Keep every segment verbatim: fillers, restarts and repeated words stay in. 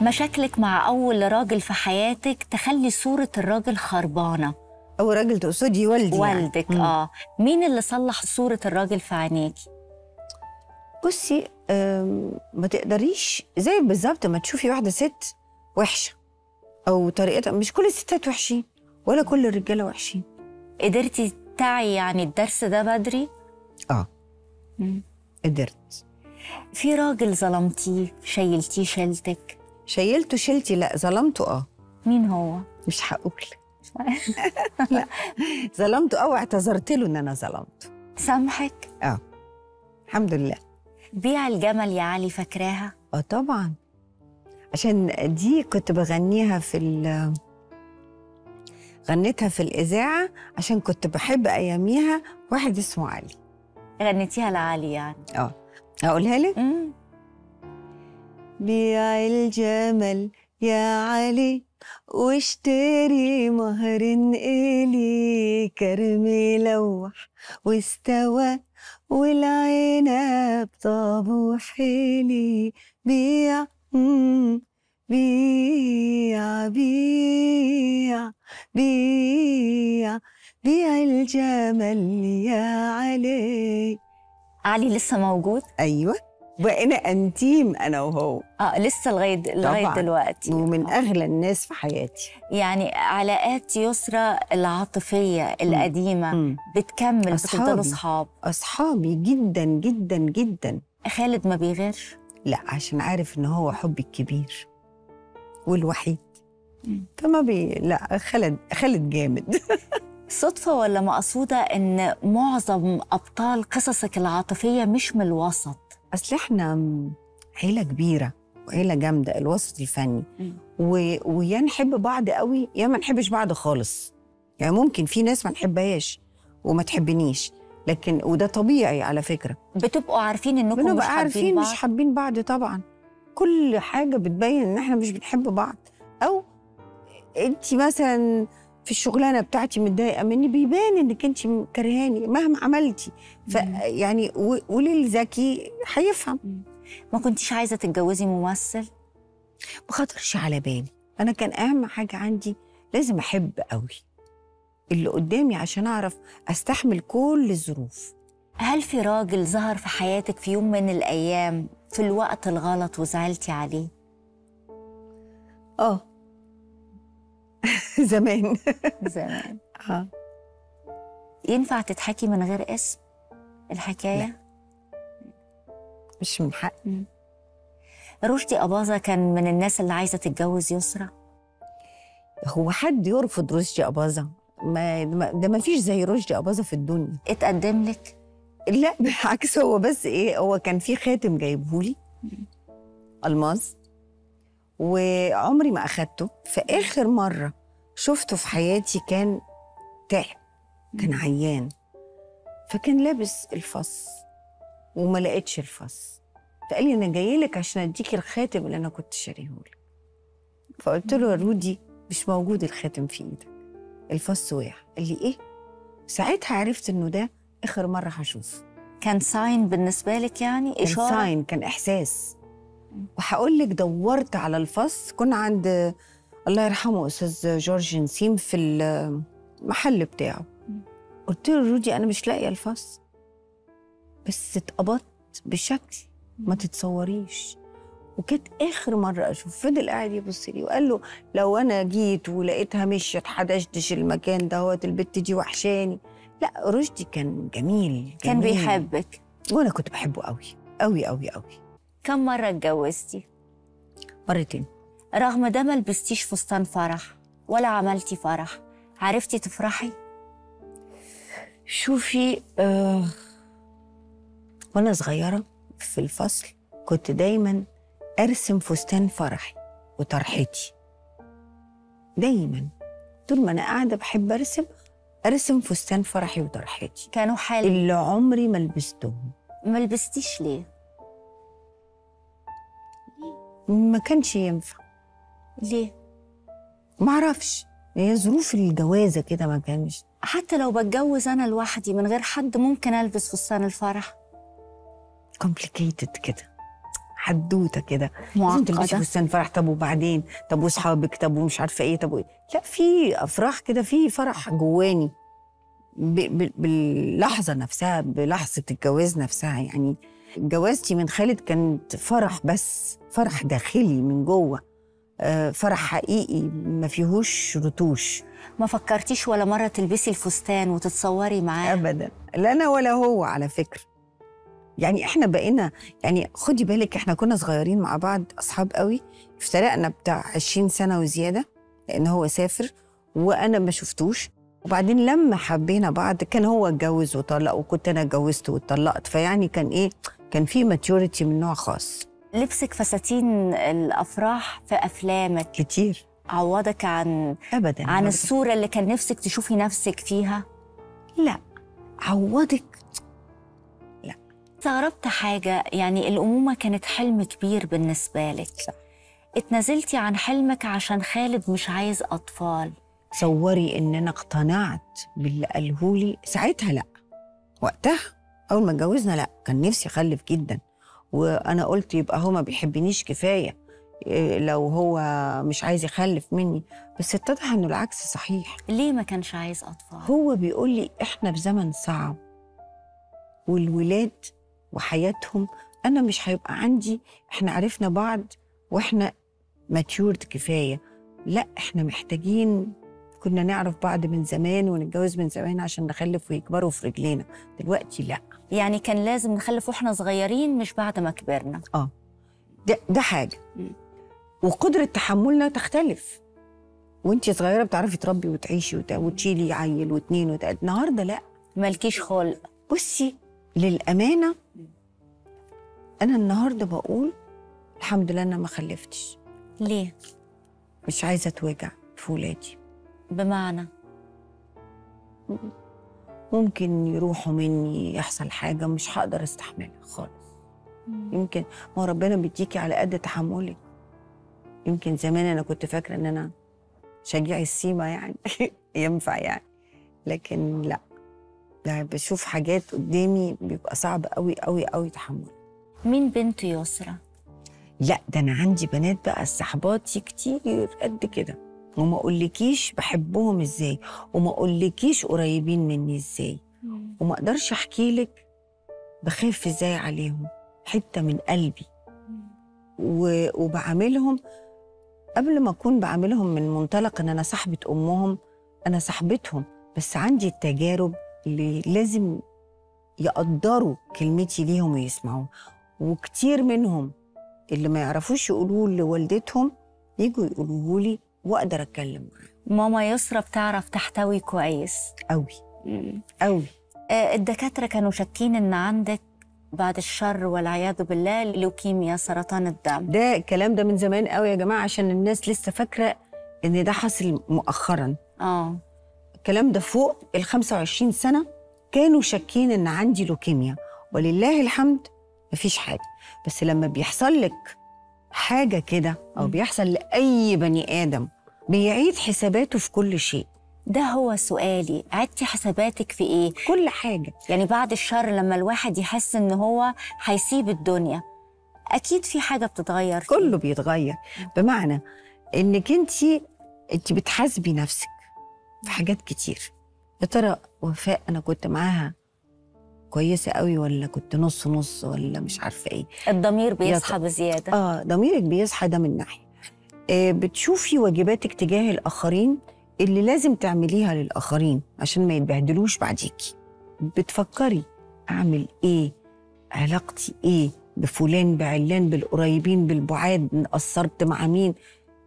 مشاكلك مع أول راجل في حياتك تخلي صورة الراجل خربانة. أول راجل تقصدي والدي؟ والدك يعني. آه مين اللي صلح صورة الراجل في عينيكي؟ بصي ما تقدريش زي بالظبط ما تشوفي واحدة ست وحشة أو طريقتها، مش كل الستات وحشين ولا كل الرجالة وحشين. قدرتي تعي يعني الدرس ده بدري؟ آه مم. قدرت. في راجل ظلمتيه شيلتيه شيلتك؟ شيلته شيلتي؟ لا ظلمته. اه مين هو؟ مش هقول. لا ظلمته او اعتذرت له ان انا ظلمته. سامحك؟ اه الحمد لله. بيع الجمل يا علي فاكراها؟ اه طبعا، عشان دي كنت بغنيها في ال غنيتها في الاذاعه عشان كنت بحب اياميها واحد اسمه علي. غنيتيها لعلي يعني؟ اه هقولها لك. امم بيع الجمل يا علي واشتري مهر إلي، كرم لوح واستوى والعنب طاب وحلي. بيع بيع بيع بيع بيع الجمل يا علي. علي لسه موجود؟ أيوة، بقينا انتيم انا وهو. اه لسه لغايه لغايه دلوقتي، ومن اغلى الناس في حياتي. يعني علاقات يسرى العاطفيه القديمه مم. بتكمل، بتفضلوا اصحاب؟ اصحابي جدا جدا جدا. خالد ما بيغيرش؟ لا، عشان عارف ان هو حبي الكبير والوحيد. مم. فما بي لا خالد خالد جامد. صدفه ولا مقصوده ان معظم ابطال قصصك العاطفيه مش من الوسط؟ اصل احنا عيله كبيره وعيله جامده، الوسط الفني، و... ويا نحب بعض قوي يا ما نحبش بعض خالص. يعني ممكن في ناس ما نحبهاش وما تحبنيش، لكن وده طبيعي على فكره. بتبقوا عارفين انكم مش عارفين بعض؟ مش حابين بعض طبعا. كل حاجه بتبين ان احنا مش بنحب بعض، او انت مثلا في الشغلانه بتاعتي متضايقه مني، بيبان انك انت كرهاني مهما عملتي. فيعني قولي الذكي هيفهم. ما كنتيش عايزه تتجوزي ممثل؟ ما خطرش على بالي. انا كان اهم حاجه عندي لازم احب قوي اللي قدامي عشان اعرف استحمل كل الظروف. هل في راجل ظهر في حياتك في يوم من الايام في الوقت الغلط وزعلتي عليه؟ اه زمان. زمان. اه ينفع تضحكي من غير اسم الحكايه؟ لا. مش من حقي. رشدي أباظة كان من الناس اللي عايزه تتجوز يسرى؟ هو حد يرفض رشدي أباظة؟ ما ده ما فيش زي رشدي أباظة في الدنيا. اتقدم لك؟ لا بالعكس، هو بس ايه، هو كان في خاتم جايبهولي الماس وعمري ما اخدته. في اخر مره شفته في حياتي كان تعب، كان عيان، فكان لابس الفص وما لقيتش الفص، فقال لي انا جاي لك عشان اديكي الخاتم اللي انا كنت شاريهولك. فقلت له يا رودي مش موجود الخاتم في ايدك، الفص وقع. قال لي ايه؟ ساعتها عرفت انه ده اخر مره هشوفه. كان ساين بالنسبه لك يعني؟ اشاره؟ كان ساين، كان احساس. وهقول لك دورت على الفص، كنا عند الله يرحمه استاذ جورج نسيم في المحل بتاعه. قلت له رودي انا مش لاقيه الفص، بس اتقبضت بشكل ما تتصوريش، وكانت اخر مره اشوف. فضل قاعد يبص لي وقال له لو انا جيت ولقيتها مشيت حدشدش المكان دهوت، البت دي وحشاني. لا رشدي كان جميل, جميل كان بيحبك وانا كنت بحبه قوي قوي قوي قوي. كم مره اتجوزتي؟ مرتين. رغم ده ما لبستيش فستان فرح ولا عملتي فرح، عرفتي تفرحي؟ شوفي آه وانا صغيره في الفصل كنت دايما ارسم فستان فرحي وطرحتي، دايما طول ما انا قاعده بحب ارسم ارسم فستان فرحي وطرحتي. كانوا حلو اللي عمري ما لبستهم. ما لبستيش ليه؟ ما كانش ينفع. ليه؟ ما اعرفش، هي ظروف الجوازه كده ما كانش. حتى لو بتجوز انا لوحدي من غير حد ممكن البس فستان الفرح. كومبليكيتد كده، حدوته كده، لازم تلبسي معقدة. فستان فرح. طب وبعدين؟ طب واصحابك؟ طب ومش عارفه ايه؟ طب وإيه؟ لا، في افراح كده، في فرح جواني ب... ب... باللحظه نفسها، بلحظه الجواز نفسها. يعني جوازتي من خالد كانت فرح، بس فرح داخلي من جوه، آه، فرح حقيقي ما فيهوش رتوش. ما فكرتيش ولا مرة تلبسي الفستان وتتصوري معاه؟ ابدا، لا انا ولا هو على فكره. يعني احنا بقينا، يعني خدي بالك احنا كنا صغيرين مع بعض اصحاب قوي، افترقنا بتاع عشرين سنه وزياده لان هو سافر وانا ما شفتوش. وبعدين لما حبينا بعض كان هو اتجوز وطلق وكنت انا اتجوزت واتطلقت، فيعني كان ايه، كان في ماتيوريتي من نوع خاص. لبسك فساتين الافراح في افلامك كتير. عوضك عن ابدا عن برضه. الصورة اللي كان نفسك تشوفي نفسك فيها؟ لا، عوضك. استغربت حاجة، يعني الأمومة كانت حلم كبير بالنسبة لك، صح. اتنازلتي عن حلمك عشان خالد مش عايز أطفال. تصوري ان انا اقتنعت باللي قالهولي ساعتها؟ لا، وقتها اول ما اتجوزنا لا، كان نفسي اخلف جدا، وانا قلت يبقى هو ما بيحبنيش كفايه إيه لو هو مش عايز يخلف مني. بس اتضح انه العكس صحيح. ليه ما كانش عايز أطفال؟ هو بيقول لي احنا في زمن صعب، والولاد وحياتهم انا مش هيبقى عندي، احنا عرفنا بعض واحنا ماتيورد كفايه. لا، احنا محتاجين، كنا نعرف بعض من زمان ونتجوز من زمان عشان نخلف ويكبروا في رجلينا. دلوقتي لا. يعني كان لازم نخلف واحنا صغيرين مش بعد ما كبرنا. اه، ده ده حاجه. م. وقدره تحملنا تختلف. وانتي صغيره بتعرفي تربي وتعيشي وت- وتشيلي عيل واتنين وتلاته. النهارده لا. مالكيش خلق. بصي، للامانه انا النهارده بقول الحمد لله انا ما خلفتش. ليه؟ مش عايزه اتوجع في ولادي. بمعنى؟ ممكن يروحوا مني، يحصل حاجه مش هقدر استحملها خالص. يمكن ما هو ربنا بيديكي على قد تحملك. يمكن زمان انا كنت فاكره ان انا شجيع السيما يعني ينفع يعني، لكن لا، ده بشوف حاجات قدامي بيبقى صعب قوي قوي قوي تحملها. مين بنت يسرى؟ لا، ده انا عندي بنات بقى صحباتي كتير قد كده، وما اقولكيش بحبهم ازاي، وما اقولكيش قريبين مني ازاي، وما اقدرش احكي لك بخاف ازاي عليهم، حته من قلبي. و... وبعاملهم قبل ما اكون بعاملهم من منطلق ان انا صاحبه امهم، انا صاحبتهم، بس عندي التجارب اللي لازم يقدروا كلمتي ليهم ويسمعوها. وكتير منهم اللي ما يعرفوش يقولوه لوالدتهم يجوا يقولوه لي واقدر اتكلم معاهم. ماما يسرى بتعرف تحتوي كويس قوي قوي. آه، الدكاترة كانوا شاكين إن عندك بعد الشر والعياذ بالله لوكيميا، سرطان الدم. ده الكلام ده من زمان قوي يا جماعه، عشان الناس لسه فاكره ان ده حصل مؤخرا. اه الكلام ده فوق ال خمسة وعشرين سنه كانوا شاكين ان عندي لوكيميا، ولله الحمد مفيش حاجه. بس لما بيحصل لك حاجه كده او بيحصل لاي بني ادم بيعيد حساباته في كل شيء. ده هو سؤالي، عدتي حساباتك في ايه؟ كل حاجه. يعني بعد الشر لما الواحد يحس ان هو هيسيب الدنيا اكيد في حاجه بتتغير فيه. كله بيتغير، بمعنى انك انت انت بتحاسبي نفسك في حاجات كتير. يا ترى وفاء انا كنت معاها كويسه قوي ولا كنت نص نص ولا مش عارفه ايه؟ الضمير بيصحى يط- بزياده. اه، ضميرك بيصحى، ده من ناحيه. آه بتشوفي واجباتك تجاه الاخرين اللي لازم تعمليها للاخرين عشان ما يتبهدلوش بعديكي. بتفكري اعمل ايه، علاقتي ايه بفلان بعلان، بالقريبين بالبعاد، قصرت مع مين.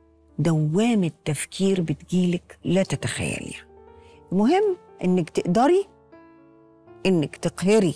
دوامة تفكير بتجيلك لا تتخيليها. المهم انك تقدري انك تقهري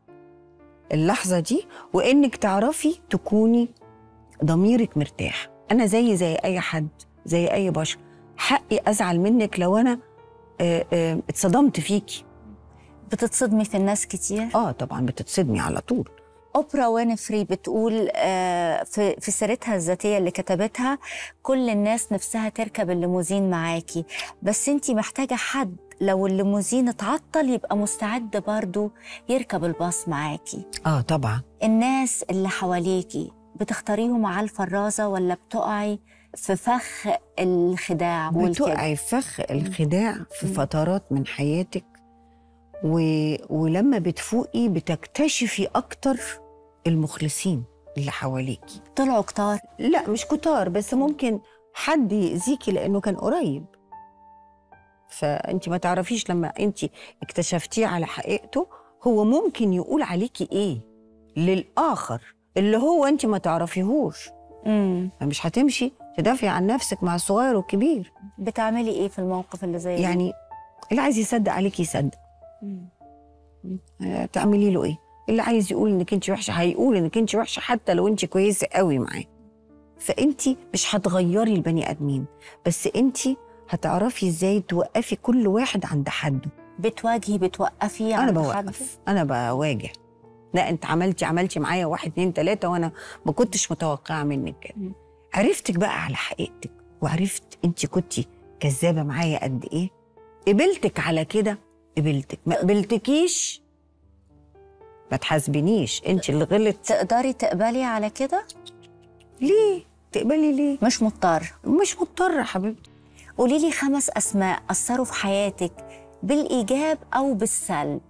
اللحظة دي، وانك تعرفي تكوني ضميرك مرتاح. انا زي زي اي حد، زي اي بشر، حقي ازعل منك لو انا آه، آه، اتصدمت فيكي. بتتصدمي في الناس كتير؟ اه طبعا بتتصدمي على طول. اوبرا وينفري بتقول آه، في في سيرتها الذاتيه اللي كتبتها، كل الناس نفسها تركب الليموزين معاكي، بس انتي محتاجه حد لو الليموزين اتعطل يبقى مستعد برضو يركب الباص معاكي. اه طبعا. الناس اللي حواليكي بتختاريهم على الفرازة ولا بتقعي في فخ الخداع والكذب؟ بتقعي في فخ الخداع في فترات من حياتك، و... ولما بتفوقي بتكتشفي أكتر المخلصين اللي حواليكي. طلعوا كتار؟ لا مش كتار، بس ممكن حد يأذيكي لأنه كان قريب، فأنت ما تعرفيش لما أنت اكتشفتيه على حقيقته هو ممكن يقول عليكي إيه للآخر اللي هو أنت ما تعرفيهوش. امم فمش هتمشي تدافعي عن نفسك مع الصغير والكبير. بتعملي إيه في الموقف اللي زي ده؟ يعني اللي عايز يصدق عليكي يصدق. مم. تعملي له ايه؟ اللي عايز يقول انك انت وحشه هيقول انك انت وحشه حتى لو انت كويسه قوي معاه. فانت مش هتغيري البني ادمين، بس انت هتعرفي ازاي توقفي كل واحد عند حده. بتواجهي بتوقفي؟ انا بوقف، انا بواجه. لا انت عملتي عملتي معايا واحد اتنين تلاته وانا ما كنتش متوقعه منك كده. عرفتك بقى على حقيقتك، وعرفت انت كنتي كذابه معايا قد ايه. قبلتك على كده، قبلتك. ما قبلتكيش ما تحاسبنيش، انت اللي غلط. تقدري تقبلي على كده؟ ليه؟ تقبلي ليه؟ مش مضطر. مش مضطرة حبيبتي. قولي لي خمس أسماء أثروا في حياتك بالإيجاب أو بالسلب.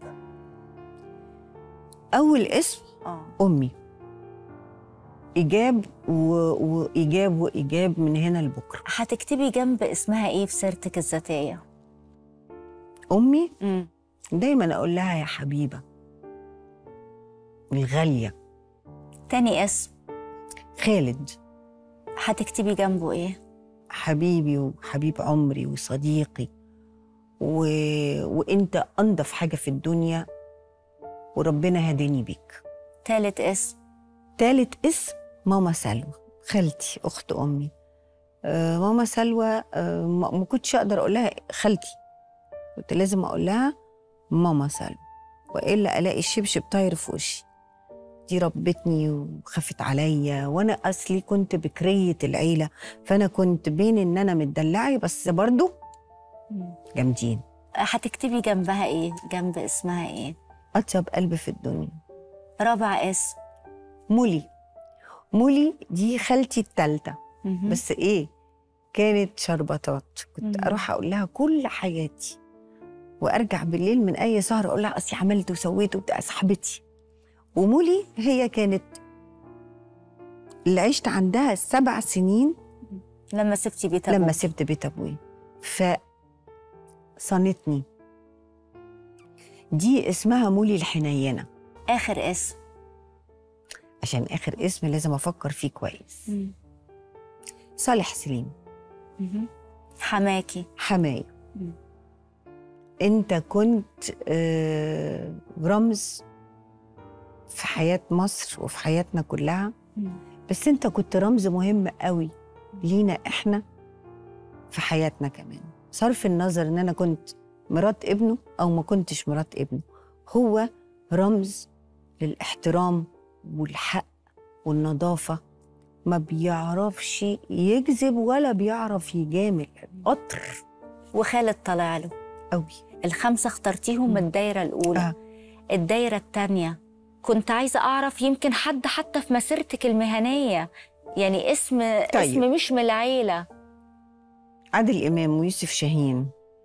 أول اسم آه. أمي. إيجاب و... وإيجاب وإيجاب من هنا لبكرة. هتكتبي جنب اسمها إيه في سيرتك الذاتية؟ أمي مم. دايما أقول لها يا حبيبة الغالية. تاني اسم؟ خالد. هتكتبي جنبه إيه؟ حبيبي وحبيب عمري وصديقي و... وإنت أنضف حاجة في الدنيا وربنا هداني بيك. تالت اسم؟ تالت اسم ماما سلوى، خالتي أخت أمي. آه ماما سلوى، آه ما كنتش أقدر أقول لها خالتي، كنت لازم أقول لها ماما سلوى، وإلا ألاقي الشبشب طاير في وشي. دي ربتني وخافت عليا، وأنا أصلي كنت بكرية العيلة، فأنا كنت بين إن أنا متدلعي بس برضو جامدين. هتكتبي جنبها إيه؟ جنب اسمها إيه؟ أطيب قلب في الدنيا. رابع اسم؟ مولي. مولي دي خالتي التالتة، بس إيه كانت شربطات. كنت مم. أروح أقول لها كل حياتي، وأرجع بالليل من أي سهرة أقول لها أصلي عملت وسويت وبتاع صاحبتي. ومولي هي كانت اللي عشت عندها سبع سنين لما سبتي بيت أبوك. لما سبت بيت أبوي، فصنتني. دي اسمها مولي الحنينة. آخر اسم؟ عشان آخر اسم لازم أفكر فيه كويس. مم. صالح سليم. مم. حماكي. حماية. مم. أنت كنت آه رمز في حياة مصر وفي حياتنا كلها. مم. بس أنت كنت رمز مهم قوي لينا إحنا في حياتنا كمان، صرف النظر إن أنا كنت مرات ابنه أو ما كنتش مرات ابنه. هو رمز للاحترام والحق والنظافة، ما بيعرفش يكذب ولا بيعرف يجامل. قطر. وخالد طلع له قوي. الخمسة اخترتيهم من الدايرة الأولى. آه. الدايرة التانية كنت عايزة أعرف يمكن حد حتى في مسيرتك المهنية، يعني اسم طيب. اسم مش من العيلة. عادل إمام ويوسف شاهين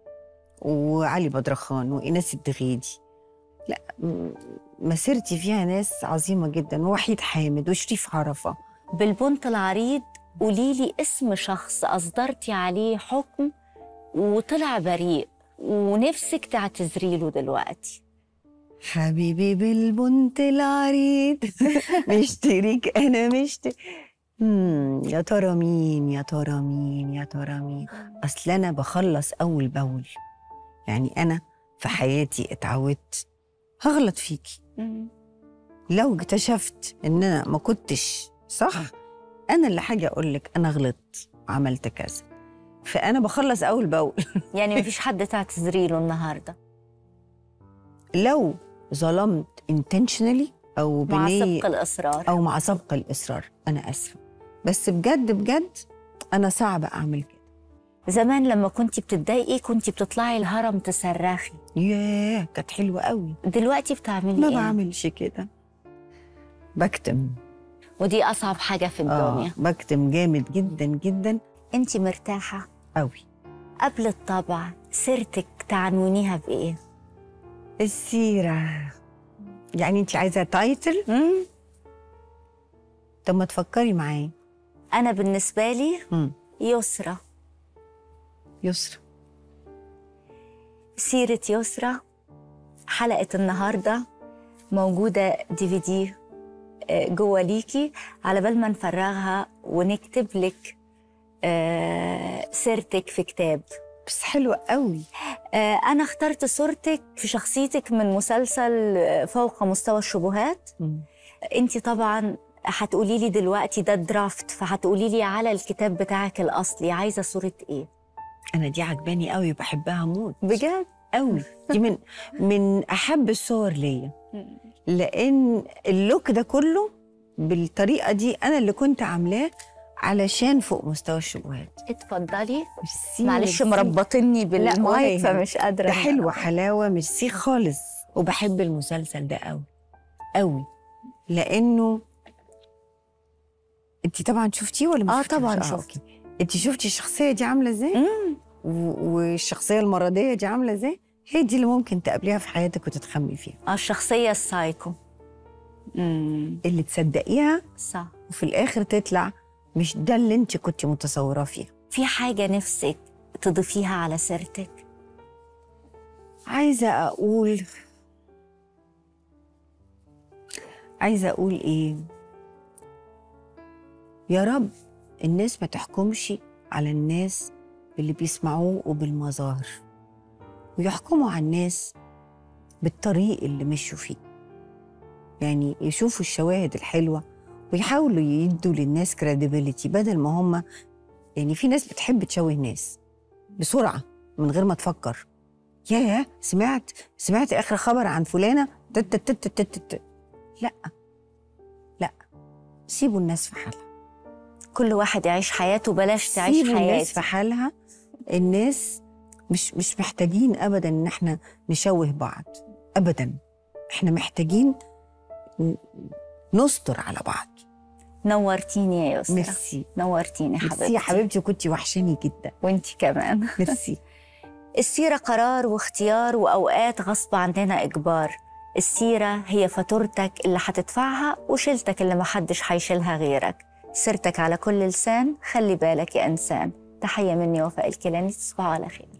وعلي بدرخان وإيناس الدغيدي. لا مسيرتي فيها ناس عظيمة جدا، ووحيد حامد وشريف عرفة. بالبنط العريض قوليلي اسم شخص أصدرتي عليه حكم وطلع بريء ونفسك تعتذري له دلوقتي. حبيبي بالبنط العريض مشتريك أنا مشتري. مم. يا ترى مين يا ترى مين يا ترى مين أصل أنا بخلص أول بأول. يعني أنا في حياتي اتعودت هغلط فيكي. مم. لو اكتشفت إن أنا ما كنتش صح أنا اللي حاجة أقول لك أنا غلطت وعملت كذا، فأنا بخلص أول بأول. يعني مفيش حد تعتذري له النهارده؟ لو ظلمت intentionally أو مع بني سبق الإصرار أو مع سبق الإصرار أنا آسفة، بس بجد بجد أنا صعب أعمل كده. زمان لما كنتي بتتضايقي كنتي بتطلعي الهرم تصرخي. ياه كانت حلوة قوي. دلوقتي بتعملي ما ايه؟ بعملش كده، بكتم. ودي أصعب حاجة في الدنيا. آه بكتم جامد جدا جدا. أنت مرتاحة؟ قوي. قبل الطبع سيرتك تعنونيها بإيه؟ السيرة. يعني أنت عايزة تايتل؟ مم. طب ما تفكري معايا. أنا بالنسبة لي مم. يسرى. يسرى. سيرة يسرى. حلقة النهاردة موجودة دي في دي جوه ليكي، على بال ما نفرغها ونكتب لك سيرتك في كتاب. بس حلوة قوي. أنا اخترت صورتك في شخصيتك من مسلسل فوق مستوى الشبهات. مم. أنت طبعاً هتقولي لي دلوقتي ده درافت، فهتقولي لي على الكتاب بتاعك الأصلي عايزة صورة إيه؟ أنا دي عجباني قوي، بحبها موت بجد؟ قوي. دي من من أحب الصور ليا، لأن اللوك ده كله بالطريقة دي أنا اللي كنت عاملاه علشان فوق مستوى الشبهات. اتفضلي. ميرسي. معلش ميرسي. مربطني بالمايك ولا فمش قادرة. ده حلوة حلاوة. ميرسي خالص. وبحب المسلسل ده قوي قوي، لأنه انت طبعا شفتيه ولا مش اه شفتيه؟ طبعا آه، شفت. انت شفتي الشخصيه دي عامله ازاي؟ امم و- والشخصيه المرضيه دي عامله ازاي؟ هي دي اللي ممكن تقابليها في حياتك وتتخمي فيها. اه الشخصية السايكو. امم اللي تصدقيها صح. وفي الاخر تطلع مش ده اللي انت كنت متصوره فيها. في حاجة نفسك تضيفيها على سيرتك؟ عايزه اقول عايزه اقول ايه؟ يا رب الناس ما تحكمش على الناس باللي بيسمعوه وبالمظاهر، ويحكموا على الناس بالطريق اللي مشوا فيه. يعني يشوفوا الشواهد الحلوة ويحاولوا يدوا للناس كريديبيليتي، بدل ما هم يعني في ناس بتحب تشوه ناس بسرعة من غير ما تفكر. يا يا سمعت سمعت آخر خبر عن فلانة تت تت تت تت. لا لا، سيبوا الناس في حالها. كل واحد يعيش حياته، بلاش تعيش سيبوا الناس حياتي. في حالها. الناس مش مش محتاجين ابدا ان احنا نشوه بعض ابدا. احنا محتاجين ن- نستر على بعض. نورتيني يا يسرا. ميرسي. نورتيني حبيبتي. ميرسي يا حبيبتي، وكنتي وحشاني جدا. وانتي كمان. ميرسي. السيرة قرار واختيار، وأوقات غصب عننا إجبار. السيرة هي فاتورتك اللي هتدفعها وشيلتك اللي محدش هيشيلها غيرك. سيرتك على كل لسان، خلي بالك يا إنسان. تحية مني وفاء الكيلاني، تصبحوا على خير.